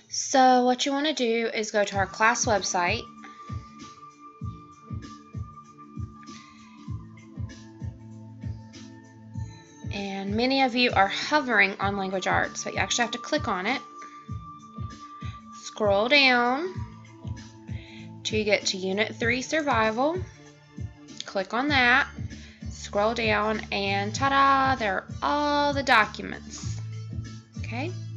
So what you want to do is go to our class website. And many of you are hovering on language arts, but you actually have to click on it. Scroll down till you get to Unit 3 Survival. Click on that. Scroll down and ta-da! There are all the documents. Okay?